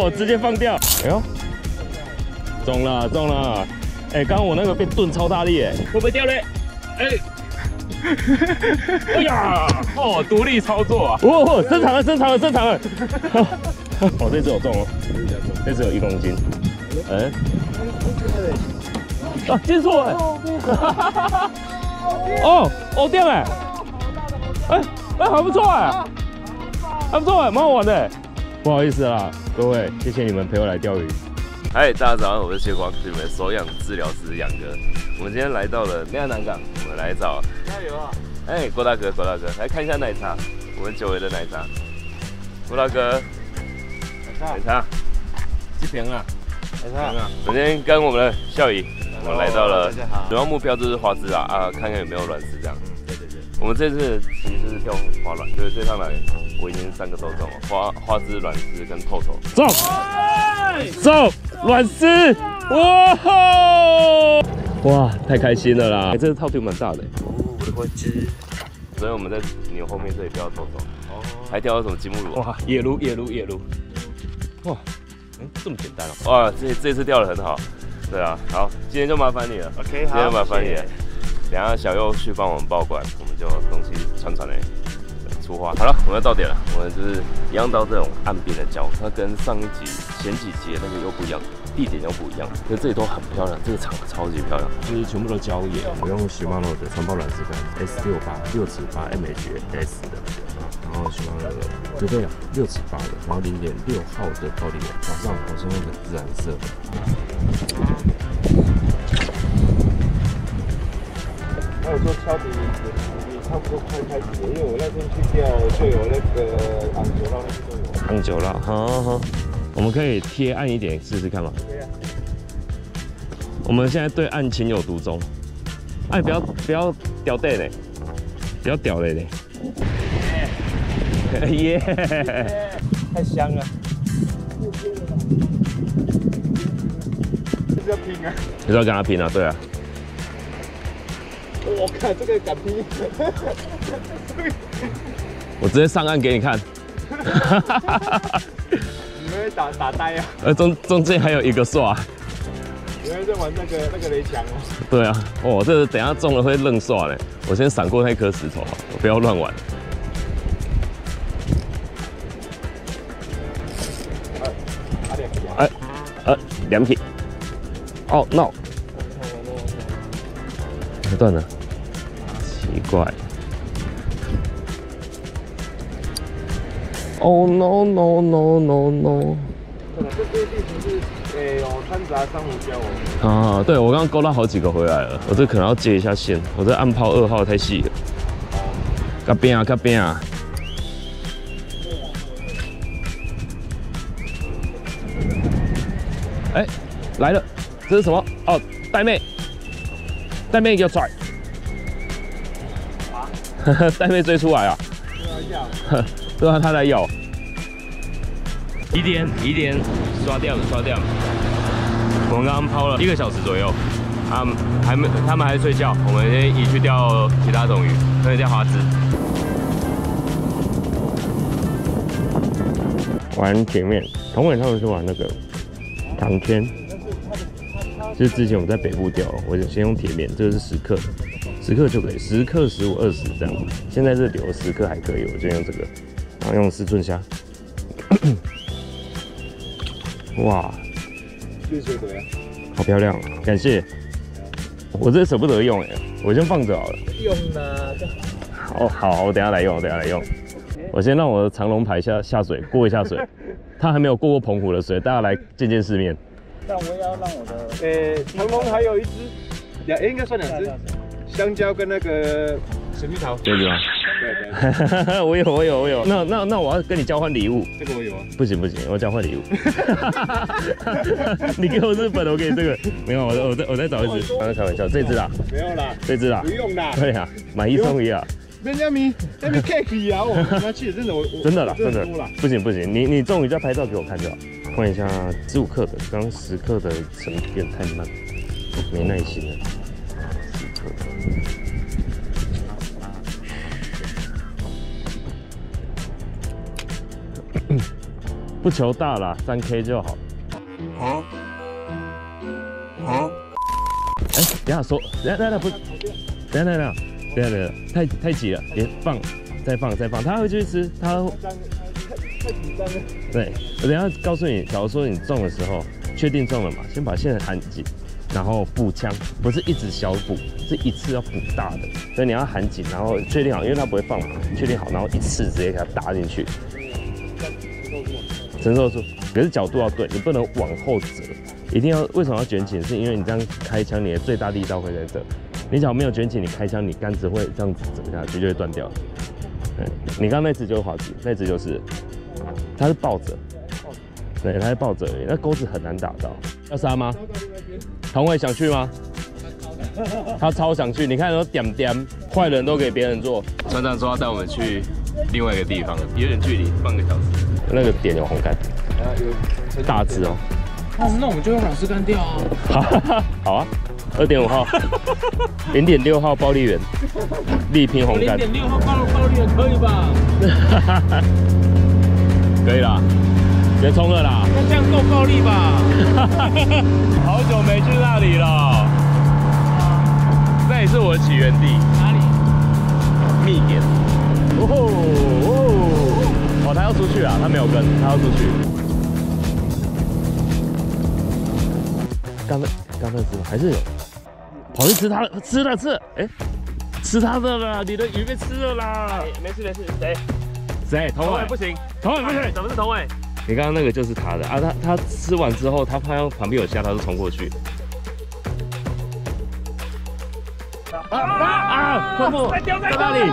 哦，直接放掉。哎呦，中了中了！哎，刚刚我那个被顿超大力哎，会不会掉嘞？哎。哎呀！哦，独立操作啊！哦，正常了，正常了，正常了。哦，这只有重哦，这只有1公斤。哎，啊，接错哎！哦，哦，掉哎！哎，还不错哎，还不错哎，蛮好玩的。不好意思啦，各位，谢谢你们陪我来钓鱼。嗨，大家早上，我是谢光，是你们手养治疗师杨哥。我们今天来到了内亚南港，我们来找加油啊！哎，郭大哥，郭大哥，来看一下奶茶，我们久违的奶茶。郭大哥，奶茶，几瓶啊？奶茶啊！今天跟我们的孝仪，我们来到了，主要目标就是花枝啊，看看有没有卵丝这样。对。我们这次其实是钓花卵，所以这趟来我已经3个都中了，花枝、卵丝跟透头。中卵丝，哇，太开心了啦！这个套图蛮大的。哦，我的花枝。所以我们在牛后面这里钓透头。哦。还钓到什么金目鲈？哇，野鲈。哇，这么简单哦！哇，这次钓得很好。对啊，好，今天就麻烦你了。OK， 好，今天就麻烦你了。等下小佑去帮我们报关，我们就东西串嘞出发。好了，我们要到点了。我们就是一样到这种岸边的礁，它跟前几集的那个又不一样，地点又不一样。可是这里都很漂亮，这个场超级漂亮，就是全部都礁野。我用Shimano的传爆卵丝竿 S68 6/8 MHS 的，然后Shimano的就这样6/8的，然后0.6号的暴力网。早上我先用个自然色的。那我说敲底，你差不多快开始了，因为我那天去钓就有那个昂九浪那边都有。昂九浪，好，我们可以贴岸一点试试看吗？可以啊。我们现在对岸情有独钟，哎，不要掉带嘞，不要掉嘞。耶！太香了。就是要拼啊！就是要跟他拼啊，对啊。我看这个敢拼，我直接上岸给你看。你们会打呆啊？中间还有一个刷。你们在玩那个雷墙哦？对啊，哦，这等一下中了会愣刷嘞。我先闪过那颗石头，我不要乱玩。2匹。哦 no！ 断了。奇怪。Oh no no no no no！ 这个地图是有掺杂珊瑚礁哦。啊，对，我刚刚勾到好几个回来了，我这可能要接一下线，我这暗泡2号太细了。靠边啊，靠边啊！哎，来了，这是什么？哦，带妹给我拽！带妹追出来啊！对啊，他在咬。疑点，刷掉了。我们刚刚抛了1个小时左右，他们还在睡觉，我们先移去钓其他种鱼，可以钓花枝。玩铁面，同伟他们是玩那个港天，就是之前我们在北部钓，我先用铁面，这个是10克的，10克就可以，10克、15、20这样。现在这留10克还可以，我就用这个，然后用4寸虾。哇，好漂亮，感谢。我这舍不得用我先放着好了。用呢？好，我等下来用，我先让我的长龙牌下水过一下水，它还没有过过澎湖的水，大家来见世面。但我也要让我的长龙还有1只，应该算2只，香蕉跟那个水蜜桃。对吗？对，我有。那我要跟你交换礼物。这个我有啊。不行，我交换礼物。你给我日本的，我给你这个。没有，我再找一只。刚才开玩笑，这只啦。没有啦，这只啦。不用啦。对啊，买1送1啊。那边 cake 啊，我拿去真的，真的啦，不行，你中鱼再拍照给我看就好。换一下15克的，刚刚10克的成片太慢，没耐心了。10克。 不求大啦，3K 就好。哎，等下说，等不，等下，太急了，别放，再放，他会继续吃，他太紧张了。对，我等一下告诉你，假如说你中的时候，确定中了嘛，先把线含紧，然后补枪，不是一直小补，是一次要补大的，所以你要含紧，然后确定好，因为它不会放嘛，确定好，然后一次直接给它打进去。承受住，可是角度要对，你不能往后折，一定要为什么要卷紧？是因为你这样开枪，你的最大力道会在这。你假如没有卷紧，你开枪，你杆子会这样子折下去，就会断掉。你刚刚那只就是滑子，那只就是它是抱着，对，它是抱着而已，那钩子很难打到。要杀吗？同伟想去吗？他超想去，你看都点，坏人都给别人做。船长说要带我们去另外一个地方，有点距离，半个小时。那个点有红杆，大只哦。 那我们就用老式杆钓啊。 好啊，2.5号，0.6号暴力员，力拼红杆。 0.6号暴力员可以吧？ 可以啦，别冲了啦。 那这样够暴力吧？ 好久没去那里了。那也是我的起源地。 哪里？ 密点。哦，他要出去啊，他没有跟，他要出去。刚才吃还是有，跑去吃他的，吃了，哎，吃他的啦，你的鱼被吃了啦。 没事， 谁？同伟不行，同伟不行， 怎么是同伟？ 你刚刚那个就是他的啊，他吃完之后，他看到旁边有虾，他就冲过去。快不在那里？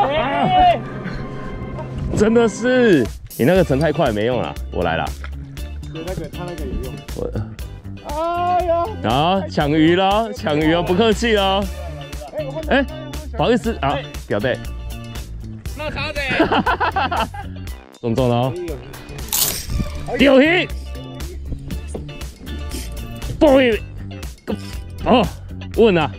真的是，你那个沉太快没用啦，我来啦。 对，他那个有用。 哎呀！好，抢鱼喽，不客气喽。哎，不好意思啊，表弟。 那他的。 中了哦。钓鱼。boy。哦，问啊。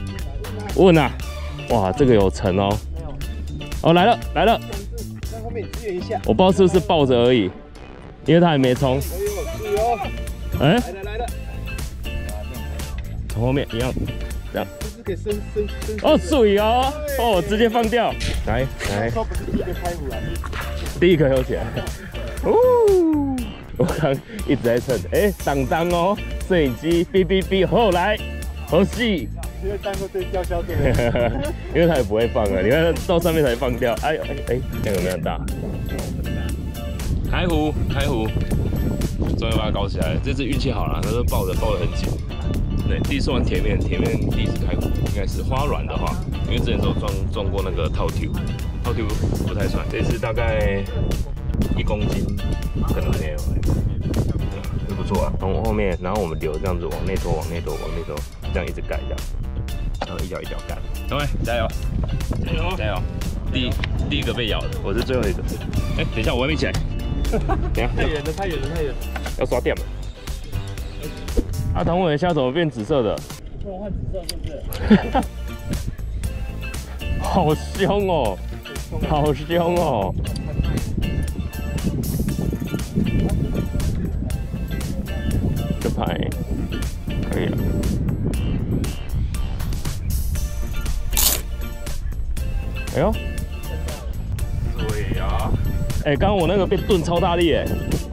哇，这个有沉哦。哦，来了。 在后面支援一下。 我不知道是不是抱着而已，因为他还没冲。哎， 来了。 从后面一样，这样。 就是可以升。 哦，水哦，直接放掉。来。 说不是第一个开湖来。 第一个游起来。哦，我刚一直在蹭，哎，当哦，摄影机哔，后来，好戏。 因为单会对钓销对。 因为它也不会放啊，你看到上面才放掉。哎，那个有没有很大？开湖，终于把它搞起来了。这次运气好了，它都抱得很紧。对，第一次玩铁面第一次开湖，应该是花软的话，因为之前都撞过那个套 Q 不太算。这次大概1公斤，可能没有，就不错啊。从后面，然后我们流这样子往内拖，这样一直盖这样。然后一脚盖，各位加油！第一个被咬的，我是最后一个。哎，等一下，我还没起来。等一下， 太远了， 要刷电了。唐伟现在怎么变紫色的？ 我换紫色是不是？ 好凶哦！这牌可以了。哎呦，对呀！哎，刚刚我那个被顿超大力哎，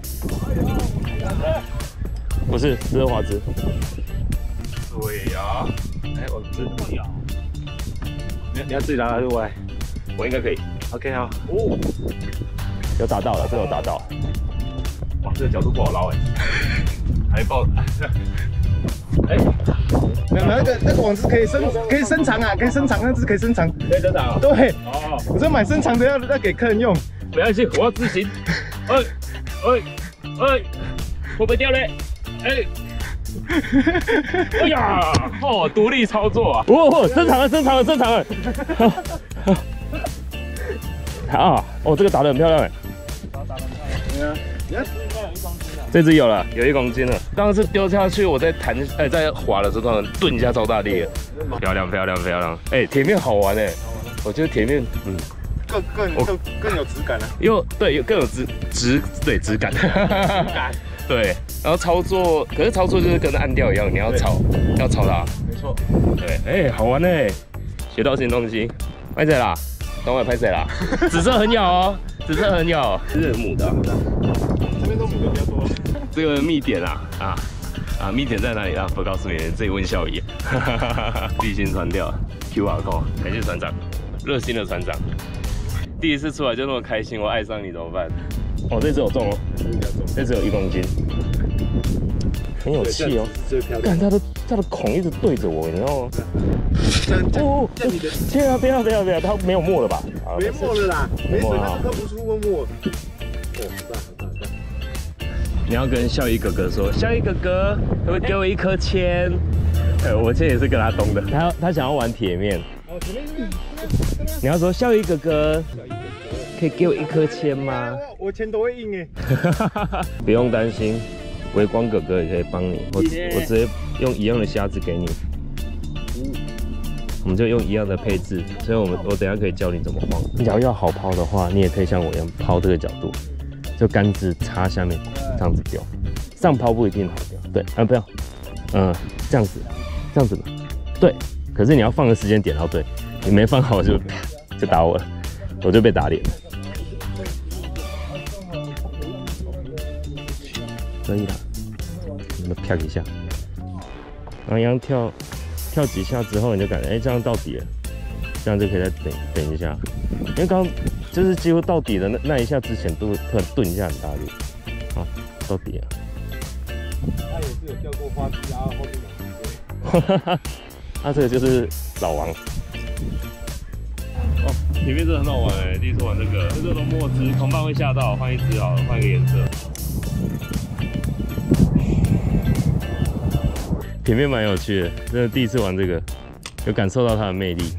不是，这是花枝。对呀！哎，我这不要。你要自己拿还是我来？我应该可以。OK 好。哦，有打到了，这个有打到。哇，这个角度不好捞哎，还爆。哎， 没有那个网子可以伸长啊，那只可以伸长。 可以伸长。 对。 哦。 我说买伸长的要给客人用。 没关系，我要自行。会不会掉嘞？哎呀，独立操作啊！伸长了。啊，这个打得很漂亮哎。 打得很漂亮。你看，应该有1公斤了。 这只有了，有1公斤了。刚刚是丢下去，我在在滑的时候顿一下超大力了。漂亮。哎，铁面好玩哎，我觉得铁面， 更有质感了。 对，更有质感。对，然后操作，可是操作就是跟按调一样，你要炒它。 没错。 对，好玩哎，学到新东西。拍谁啦？等会拍谁啦？紫色很咬哦，紫色很咬，这是母的。 这边都母的比较多。 这个密点密点在哪里啊？不告诉你，自己问孝仪。地心传调 QR code， 感谢船长，热心的船长。第一次出来就那么开心，我爱上你怎么办？哦，这只有重哦，这只有1公斤，很有气哦。看它的孔一直对着我，你知道吗？哦，天啊，不要，它没有墨了吧？ 没墨了啦，没水它都不出墨。 你要跟孝仪哥哥说，孝仪哥哥，可不可以给我1颗签？我现在也是跟他东的，他想要玩铁面。你要说孝仪哥哥，可以给我1颗签吗？ 我钱都会印哎。 不用担心，微光哥哥也可以帮你，我直接用一样的虾子给你。我们就用一样的配置，所以我等一下可以教你怎么晃。你假如要好抛的话，你也可以像我一样抛这个角度，就杆子插下面这样子丢，上抛不一定好丢。对，不要，这样子嘛，对。可是你要放的时间点要对，你没放好就打我了，我就被打脸了。可以啦，你们啪一下，然后一样跳几下之后，你就感觉这样到底了，这样就可以再等一下，因为刚就是几乎到底的那一下之前突然顿一下很大力，好，到底了。 他也是有掉过花枝啊，后面有。 这个就是老王。哦，铁面真的很好玩哎，第一次玩这个，这种墨汁，同伴会吓到，换一只好了，换一个颜色。铁面蛮有趣的，真的第一次玩这个，有感受到它的魅力。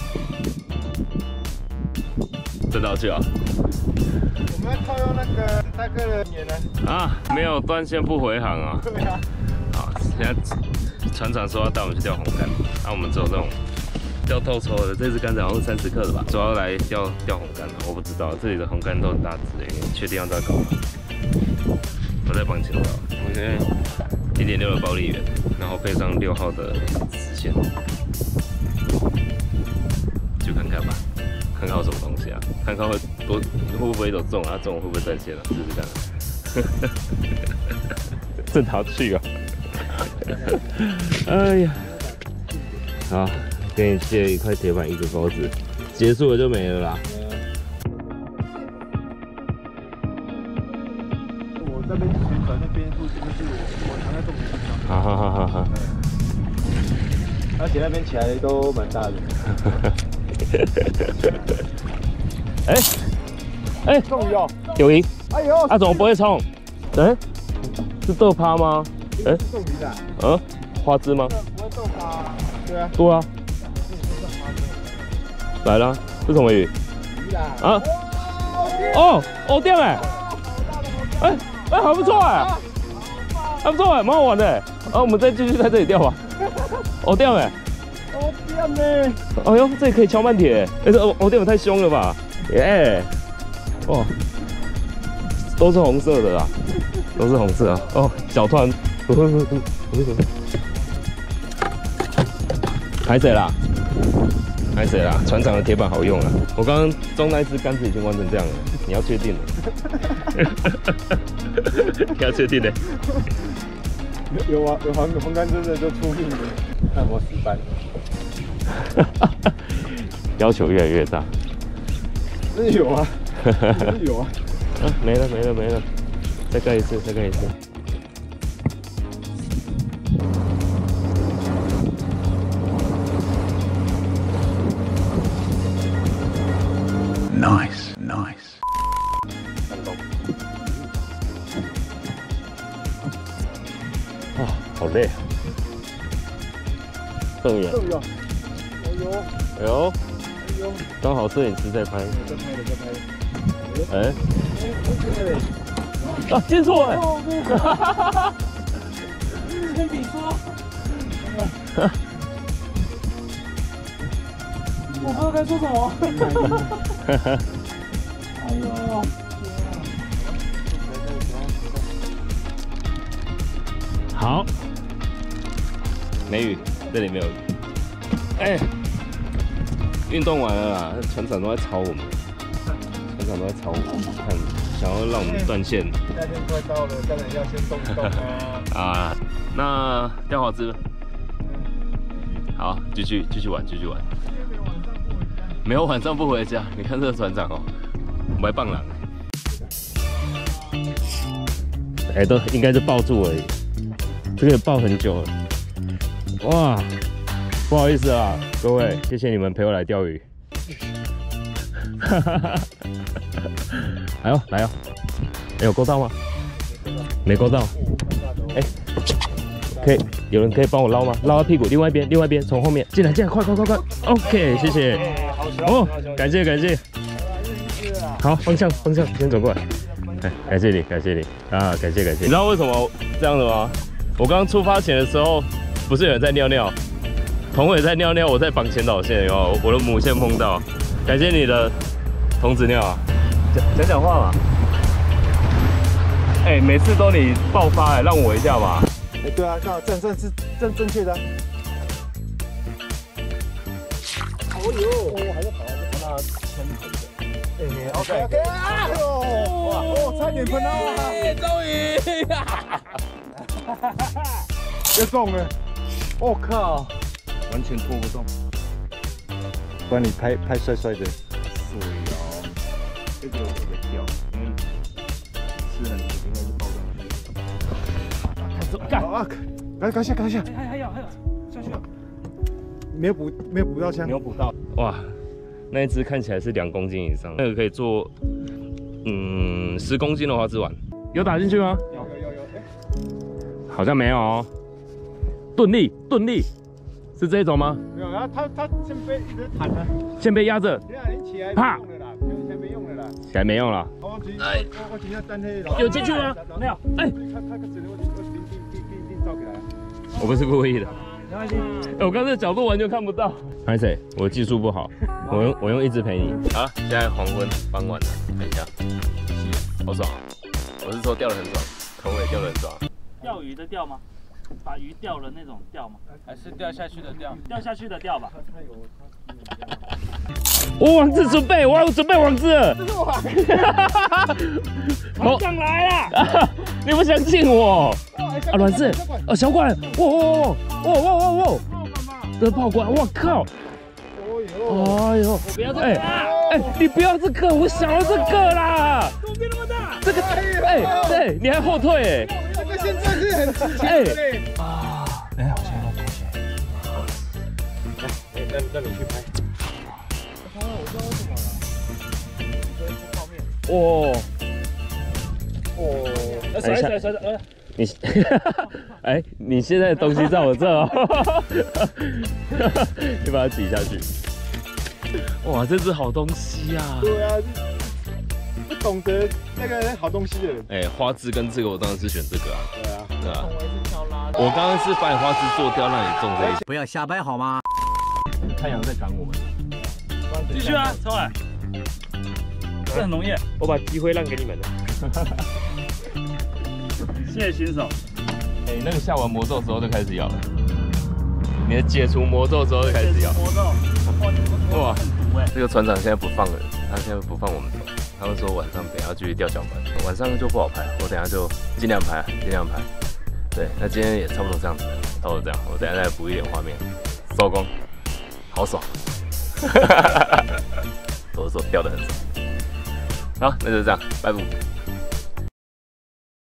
真的要去啊！ 我们要套用那个大哥的脸呢。 没有断线不回航啊。 对啊。 好，现在船长说要带我们去钓红竿，我们只有这种钓透抽的，这只竿子好像是30克的吧，主要来钓红竿的，我不知道这里的红竿都很大只你确定要这样搞吗？我在帮你牵到，我现在1.6的暴力圆，然后配上6号的丝线，就看看吧，看看有什么东西啊，看看会不会有中啊，中会不会断线啊，试试看。正好去啊！哎呀，好，给你切1块铁板1个钩子，结束了就没了啦。 我这边旋转那边就是我藏在洞里面。 好。 而且那边起来都蛮大的。 哎， 终于哦， 有赢！ 哎呦， 怎么不会冲？是豆趴吗？ 斗鱼的。 花枝吗？ 不会斗趴。对啊。 对啊。来了，是什么鱼？ 鱼啦。 哦，钓还不错还不错蛮好玩的。我们再继续在这里钓吧。钓钓呢？哎呦，这里可以敲慢铁。这钓太凶了吧？哇，都是红色的啦，都是红色啊。小团，拍谁啦？船长的铁板好用啊！我刚刚中那一只竿子已经玩成这样了，你要确定的。你要确定的。 有红竿真的就出命了，按摩死班。 要求越来越大。 真的有啊，真的有啊。 没了，再盖一次。Nice。好累啊。瞪眼。哎呦，刚好摄影师在拍。接错我不知道该说什么。哎呦！ 好，没雨，这里没有雨。哎，运动完了啦，船长都在吵我们，船长都在吵我们，看想要让我们断线。 夏天快到了，当然要先动一动啊。 啊，那钓好子，好，继续玩，继续玩。没有晚上不回家，你看这个船长哦，我还棒狼。哎，都应该是抱住而已，这个也抱很久了。哇，不好意思啊，各位，谢谢你们陪我来钓鱼。来哦，来哦，哎，有勾到吗？没勾到。哎，可以，有人可以帮我捞吗？捞到屁股，另外一边，从后面进来，快！OK， 谢谢。哦，感谢。好，方向，先走过来。哎，感谢你啊，感谢。你知道为什么这样的吗？我刚出发前的时候，不是有人在尿尿，同伟在尿尿，我在绑前导线，哦，我的母线碰到。感谢你的童子尿啊，讲话嘛。哎，每次都你爆发，让我一下吧。 哎，对啊，刚好正是正确的。哦呦，还在跑，就跑到前头的。哎 ，OK， 啊！哇，差点喷到了， 终于！ 又中了！我靠，完全拖不动。不然你拍帅帅的。是哦，这个我会掉，因为吃很久，应该是爆上去。赶下！ 还有，下去了。 没有补到枪。 没有补到。哇，那一只看起来是2公斤以上，那个可以做10公斤的花枝丸。有打进去吗？ 有。 好像没有哦。钝力是这种吗？ 没有，然后他先被一直弹了， 先被压着。 对啊，你起来没用了啦，先没用了啦。 起来没用了。 我今天等那有进去吗？没有。哎， 他只能我照起来。 我不是故意的。 没关系。 我刚才角度完全看不到。拍谁？我技术不好，我用一直陪你。好，现在黄昏傍晚了，看一下，好爽啊！我是说钓得很爽，同伟钓得很爽。 钓鱼的钓吗？把鱼钓了那种钓吗？还是掉下去的钓？掉下去的钓吧。 我网子准备，我要准备网子了。 这是我。 船长来了！ 你不相信我？啊，软式，小管，哇！这炮管，我靠！哎呦！ 不要这个！ 哎，你不要这个，我想要这个啦！ 怎么变那么大？ 这个，对，你还后退哎！ 这个现在是很值钱的嘞。 啊，等一下，我先弄过去。 来，让你去拍。我知道为什么了。泡面。 甩！ 你，哎，你现在的东西在我这哦，你把它挤下去。哇，这是好东西啊！ 对啊，不懂得那个好东西的人。 哎，花枝跟这个，我当然是选这个啊。 对啊。 我刚刚是把你花枝做掉，让你种这一些。 不要瞎掰好吗？ 太阳在赶我们。 继续啊，超海。这很浓艳。 我把机会让给你们了。 谢谢新手。 哎，那个下完魔咒之后就开始咬了。你的解除魔咒之后就开始咬。 魔咒。哇，很毒哎。 这个船长现在不放人，他现在不放我们走。他们说晚上等一下继续钓小板，晚上就不好拍，我等一下就尽量拍。对，那今天也差不多这样子，差不多这样，我等一下再补一点画面，收工，好爽。我说钓得很爽。好，那就这样，拜拜。